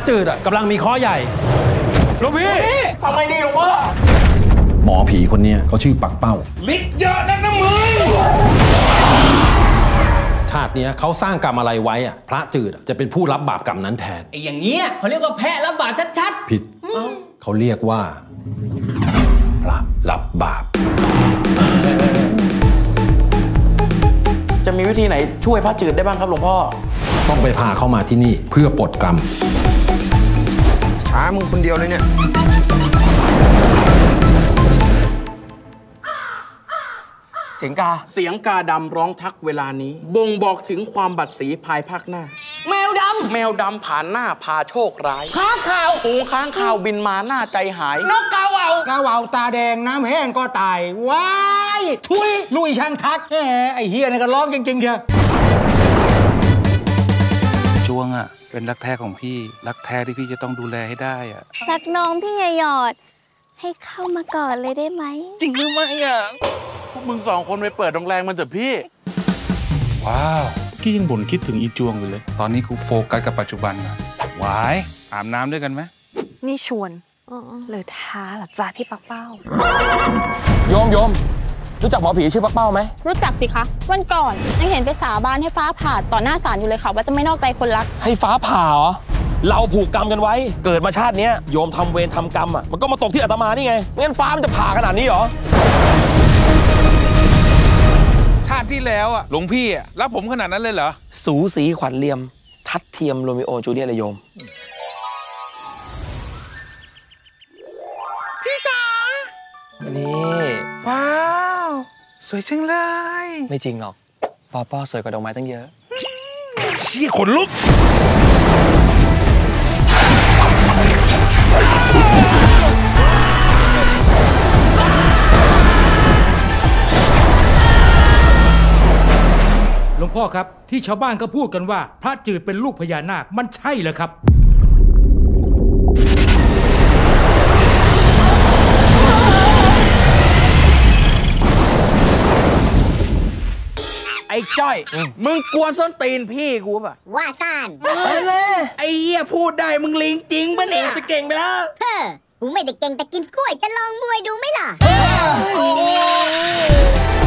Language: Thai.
จืดกำลังมีข้อใหญ่หลวงพี่ทำไงดีหลวงพ่อหมอผีคนนี้เขาชื่อปักเป้าฤทธิ์เยอะนักนะมึงชาตินี้เขาสร้างกรรมอะไรไว้พระจืดจะเป็นผู้รับบาปกรรมนั้นแทนไอ้อย่างเงี้ยเขาเรียกว่าแพะรับบาปชัดๆผิดเขาเรียกว่าพระรับบาปจะมีวิธีไหนช่วยพระจืดได้บ้างครับหลวงพ่อต้องไปพาเขามาที่นี่เพื่อปลดกรรมช้ามึงคนเดียวเลยเนี่ยเสียงกาดำร้องทักเวลานี้บ่งบอกถึงความบัดสีภายภาคหน้าแมวดำผ่านหน้าพาโชคร้ายค้างข่าวฝูงค้างข่าวบินมาหน้าใจหายนกกาเหว่าตาแดงน้ำแห้งก็ตายว้ายทุยลุยช่างทักไอ้เฮียนี่ก็ร้องจริงๆเชียวจวงเป็นรักแท้ของพี่รักแท้ที่พี่จะต้องดูแลให้ได้รักน้องพี่หยอดให้เข้ามาก่อนเลยได้ไหมจริงหรือไม่พวกมึงสองคนไปเปิดโรงแรมมันเถอะพี่ว้าวพี่ยังบ่นคิดถึงอีจวงอยู่เลยตอนนี้กูโฟกัสกับปัจจุบันวายอาบน้ำด้วยกันไหมนี่ชวนหรือท้าหรอจ้าพี่ปักเป้าโยมรู้จักหมอผีชื่อปักเป้าไหมรู้จักสิคะวันก่อนยังเห็นไปสาบานให้ฟ้าผ่าต่อหน้าศาลอยู่เลยค่ะว่าจะไม่นอกใจคนรักให้ฟ้าผ่าเหรอเราผูกกรรมกันไว้เกิดมาชาตินี้โยมทำเวรทำกรรมมันก็มาตกที่อาตมานี่ไงงั้นฟ้ามันจะผ่าขนาดนี้เหรอชาติที่แล้วหลวงพี่รับผมขนาดนั้นเลยเหรอสูสีขวัญเลียมทัดเทียมโรมิโอจูเลียตเลยโยมพี่จ๋านี่ว้าวสวยจังเลยไม่จริงหรอกปอปอสวยกว่าดอกไม้ตั้งเยอะเชี่ยขนลุกหลวงพ่อครับที่ชาวบ้านก็พูดกันว่าพระจืดเป็นลูกพญานาคมันใช่เหรอครับไอ้จ้อยมึงกวนส้นตีนพี่กูป่ะว่าซ่านไอ้เหี้ยพูดได้มึงลิงจริงปะเนี่ยจะเก่งไปแล้วกูไม่ได้เก่งแต่กินกล้วยจะลองมวยดูไหมล่ะ